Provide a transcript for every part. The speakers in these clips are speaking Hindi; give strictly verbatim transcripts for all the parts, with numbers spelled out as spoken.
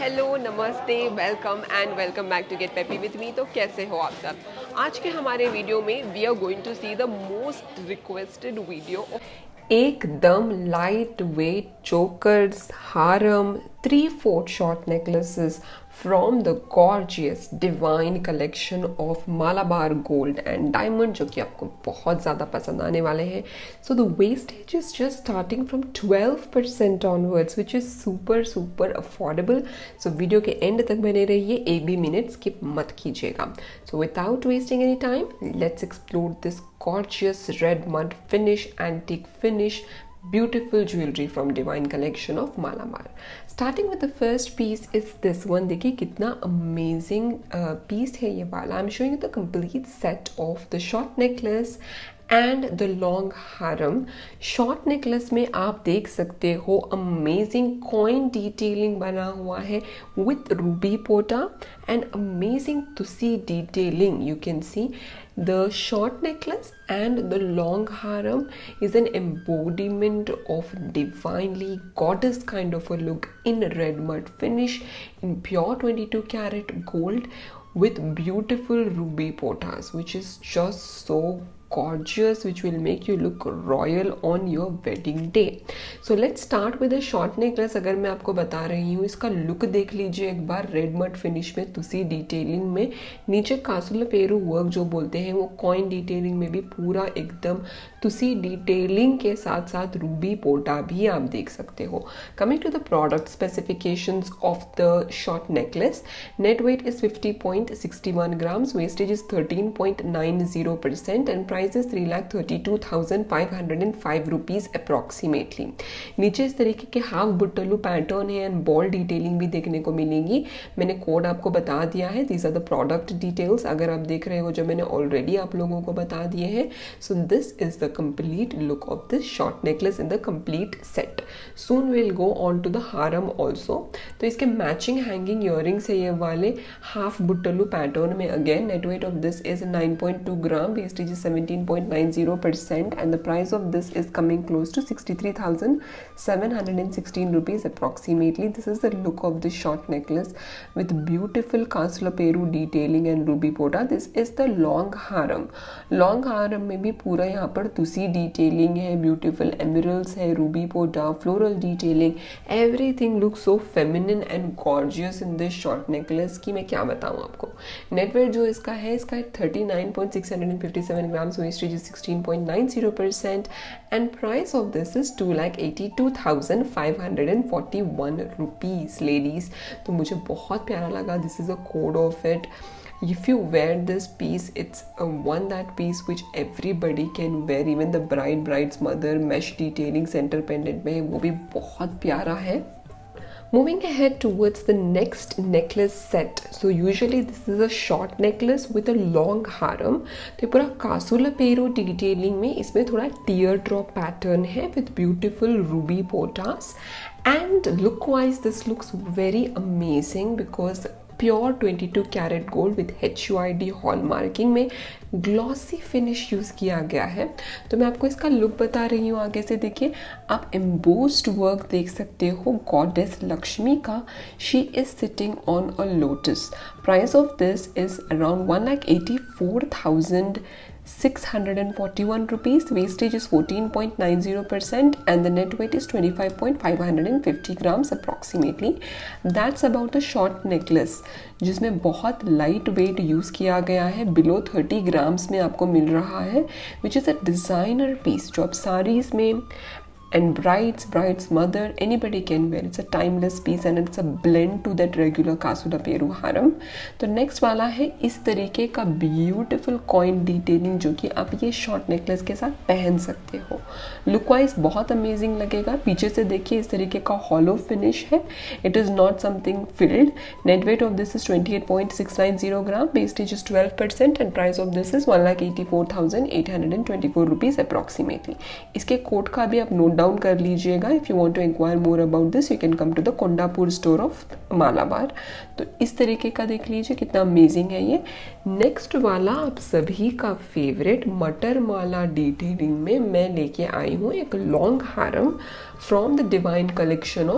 हेलो नमस्ते welcome and welcome back to get peppy with me. तो कैसे हो आप सब? आज के हमारे वीडियो में we are going to see the most requested video of एकदम light weight chokers haram three fourth short necklaces from the gorgeous divine collection of Malabar gold and diamond, जो कि आपको बहुत ज़्यादा पसंद आने वाले हैं. So the wastage is just starting from twelve percent onwards, which is super super affordable. So video के एंड तक बने रहिए, एक भी मिनट स्किप मत कीजिएगा. So without wasting any time, let's explore this gorgeous red mud finish, antique finish, beautiful jewelry from divine collection of Malabar. Starting with the first piece is this one. देखिए कितना amazing uh, piece है ये वाला. I'm showing you the complete set of the short necklace and the long harem. Short necklace में आप देख सकते हो amazing coin detailing बना हुआ है with ruby pota and amazing tusi detailing. You can see the short necklace and the long harem is an embodiment of divinely goddess kind of a look in red mud finish in pure twenty-two karat gold with beautiful ruby potas, which is just so gorgeous, which will make you look royal on your wedding day. So let's start with a short necklace. अगर मैं आपको बता रही हूँ, इसका लुक देख लीजिए एक बार. रेड मड फिनिश में तुसी डिटेलिंग में, नीचे कासुला पेरू वर्क जो बोलते हैं वो कॉइन डिटेलिंग में भी पूरा एकदम तुसी डिटेलिंग के साथ साथ रूबी पोटा भी आप देख सकते हो. Coming to the product specifications of the short necklace, net weight is fifty point six one grams, wastage is thirteen point nine zero percent and price is three lakh thirty-two thousand five hundred five rupees approximately. नीचे इस तरीके के हाफ बुट्टलू पैटर्न है एंड बॉल डिटेलिंग भी देखने को मिलेंगी. मैंने कोड आपको बता दिया है. These are the product details. अगर आप देख रहे हो जो मैंने ऑलरेडी आप लोगों को बता दिए हैं. So this is the complete look of this short necklace in the complete set. Soon will go on to the haram also. तो इसके मैचिंग हैंगिंग इयरिंग्स है ये वाले हाफ बुट्टलू पैटर्न में. Again net weight of this is nine point two gram, wastage is seventeen point nine zero percent and the price of this is coming close to sixty-three thousand seven hundred sixteen rupees approximately. This is the look of this short necklace with beautiful Kasula Peru detailing and ruby pota. This is the long harem. Long harem में भी पूरा यहाँ पर तुसी detailing है, beautiful emeralds है, ruby pota, floral detailing. Everything looks so feminine and gorgeous in this short necklace कि मैं क्या बताऊँ आपको. Net weight जो इसका है, इसका है thirty-nine point six five seven grams, wastage is sixteen point nine zero percent and price of this is two lakh eighty-two thousand five hundred forty-one rupees. Ladies, तो मुझे बहुत प्यारा लगा. This is a code of it. If you wear this piece, it's a one that piece which everybody can wear, even the bride bride's mother. mesh detailing center pendant में वो भी बहुत प्यारा है. Moving ahead towards the next necklace set. So usually this is a short necklace with a long harem. तो पूरा कासुला पेरू detailing में इसमें थोड़ा tear drop pattern है with beautiful ruby potas. And look wise this looks very amazing because pure twenty-two carat gold with H U I D hallmarking में ग्लॉसी फिनिश यूज़ किया गया है. तो मैं आपको इसका लुक बता रही हूँ. आगे से देखिए, आप एम्बोस्ड वर्क देख सकते हो गॉडेस लक्ष्मी का. She is sitting on a lotus. Price of this is around one lakh eighty-four thousand six hundred forty-one rupees. Wastage is fourteen point nine zero percent and the net weight is twenty-five point five fifty grams approximately. That's about the short necklace जिसमें बहुत लाइट वेट यूज़ किया गया है. बिलो thirty grams में आपको मिल रहा है, which is a designer piece जो आप साड़ीज़ में and brides, bride's mother, anybody can wear. It's a timeless piece and it's a blend to that regular Kasula Peru harem. तो next वाला है इस तरीके का beautiful coin detailing जो कि आप ये short necklace के साथ पहन सकते हो. Look wise बहुत amazing लगेगा. पीछे से देखिए इस तरीके का hollow finish है. It is not something filled. Net weight of this is twenty-eight point six nine zero gram. Wastage is twelve percent and price of this is one lakh eighty-four thousand eight hundred twenty-four rupees approximately. इसके कोड का भी आप नोट डाउन कर लीजिएगा. If you want to inquire more about this you can come to the Kondapur store of Malabar. तो इस तरीके का देख लीजिए कितना अमेजिंग है ये. नेक्स्ट वाला आप सभी का फेवरेट मटर माला डिटेलिंग में मैं लेके आई हूँ एक long haram from the divine collection of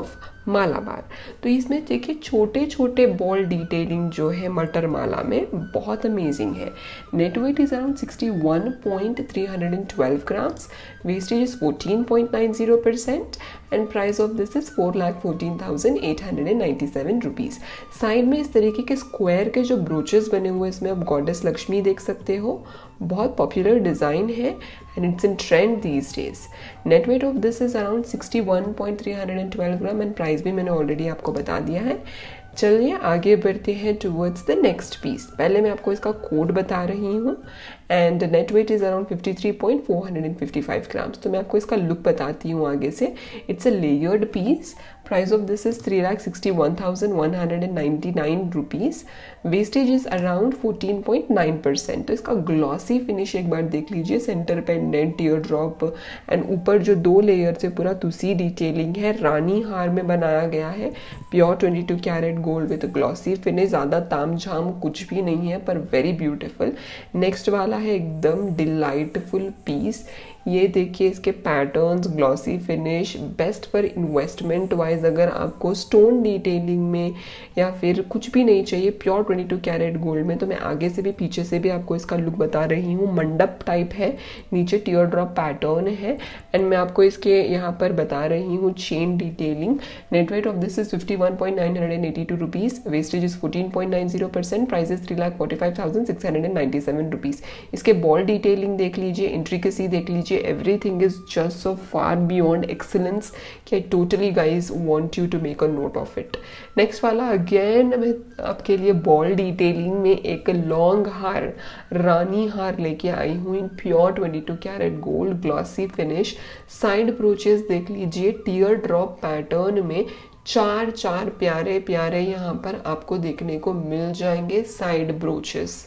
Malabar. तो इसमें देखिए छोटे छोटे बॉल डिटेलिंग जो है मटर माला में बहुत अमेजिंग है। Net weight is around sixty one point three twelve grams, wastage is fourteen point nine zero percent and price of this is four lakh fourteen thousand eight hundred ninety seven rupees. Side में इस तरीके के स्क्वायर के जो ब्रोचेस बने हुए इसमें आप गॉडेस लक्ष्मी देख सकते हो, बहुत पॉपुलर डिज़ाइन है and it's in trend these days. Net weight of this is around sixty one point three twelve gram and price भी मैंने ऑलरेडी आपको बता दिया है। चलिए आगे बढ़ते हैं टुवर्ड्स द नेक्स्ट पीस। पहले मैं आपको इसका कोड बता रही हूँ and net weight is around fifty three point four fifty five grams. तो मैं आपको इसका लुक बताती हूँ आगे से। It's a layered piece, price of this is three lakh sixty one thousand one hundred ninety nine rupees, wastage is around fourteen point nine percent. तो इसका ग्लॉसी फिनिश एक बार देख लीजिए, centre pendant, tear drop and ऊपर जो दो लेयर से पूरा तुसी डिटेलिंग है, रानी हार में बनाया गया है, pure twenty two carat gold with glossy finish. ज़्यादा ताम झाम कुछ भी नहीं है पर वेरी ब्यूटिफुल। नेक्स्ट वाला है एकदम डिलाइटफुल पीस। ये देखिए इसके patterns, glossy finish, best for investment wise. अगर आपको स्टोन डिटेलिंग में या फिर कुछ भी नहीं चाहिए pure twenty two carat gold में, तो मैं आगे से भी पीछे से भी आपको इसका लुक बता रही हूँ। मंडप टाइप है, नीचे टीयर ड्रॉप पैटर्न है एंड मैं आपको इसके यहाँ पर बता रही हूँ chain detailing. Net weight of this is fifty one point nine eighty two rupees, wastage is fourteen point nine zero percent, price is three lakh forty five thousand six hundred ninety seven rupees. इसके बॉल डिटेलिंग देख लीजिए, इंट्रिकेसी देख लीजिए, everything is just so far beyond excellence कि I totally guys want you to make a note of it. Next वाला again मैं आपके लिए बॉल डिटेलिंग में एक लॉन्ग हार, रानी हार लेके आई हूँ in pure twenty two carat gold, glossy finish. Side brooches देख लीजिए, टीयर ड्रॉप पैटर्न में चार चार प्यारे प्यारे यहाँ पर आपको देखने को मिल जाएंगे साइड ब्रोचेस,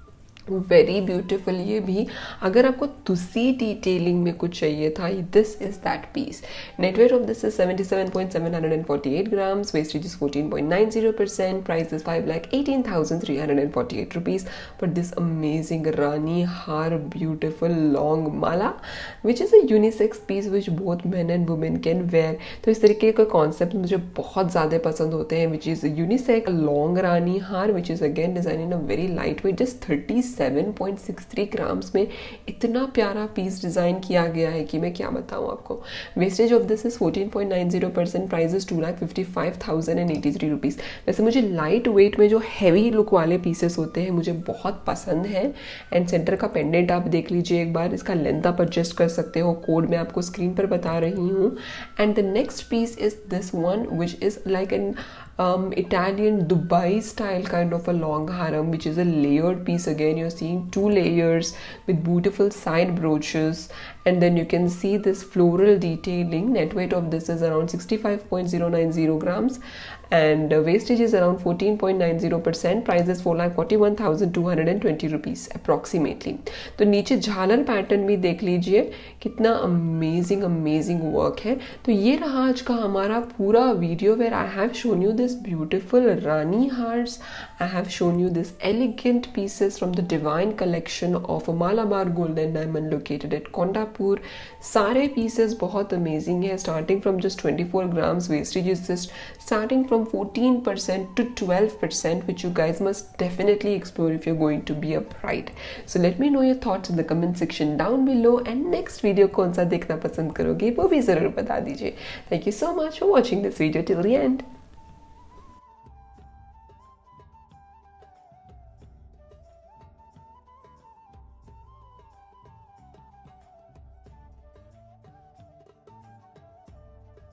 वेरी ब्यूटिफुल। ये भी अगर आपको तुसी डिटेलिंग में कुछ चाहिए था, this is that piece. Net weight of this is seventy seven point seven forty eight grams, wastage is fourteen point nine zero percent, price is five lakh eighteen thousand three hundred forty eight rupees for this amazing rani haar beautiful long mala which is a unisex piece which both men and women can wear. तो इस तरीके का कॉन्सेप्ट मुझे बहुत ज़्यादा पसंद होते हैं, which is unisex long rani haar which is again design in a very light weight, just thirty seven point six three grams में इतना प्यारा पीस डिजाइन किया गया है कि मैं क्या बताऊं आपको। Wastage of this is fourteen point nine zero percent, price is two lakh fifty five thousand and eighty three rupees. वैसे मुझे लाइट वेट में जो हैवी लुक वाले पीसेस होते हैं मुझे बहुत पसंद है। एंड सेंटर का पेंडेंट आप देख लीजिए एक बार, इसका लेंथ आप एडजस्ट कर सकते हो, कोड मैं आपको स्क्रीन पर बता रही हूँ। And the next piece is this one which is like an Um, Italian Dubai style kind of a long harem, which is a layered piece. Again, you're seeing two layers with beautiful side brooches, and then you can see this floral detailing. Net weight of this is around sixty-five point zero nine zero grams and uh, wastage is around fourteen point nine zero percent. Price is four lakh forty-one thousand two hundred twenty rupees approximately. तो नीचे झालर पैटर्न भी देख लीजिए, कितना अमेजिंग अमेजिंग वर्क है। तो ये रहा आज का हमारा पूरा video where I have shown you this beautiful Rani hearts. I have shown you this elegant pieces from the divine collection of Malabar Gold and Diamond located at Kondapur. सारे pieces बहुत amazing है, starting from just twenty-four grams, wastage is just starting from fourteen percent to twelve percent, which you guys must definitely explore if you're going to be a bride. So let me know your thoughts in the comment section down below, and next video कौन सा देखना पसंद करोगे वो भी ज़रूर बता दीजिए. Thank you so much for watching this video till the end.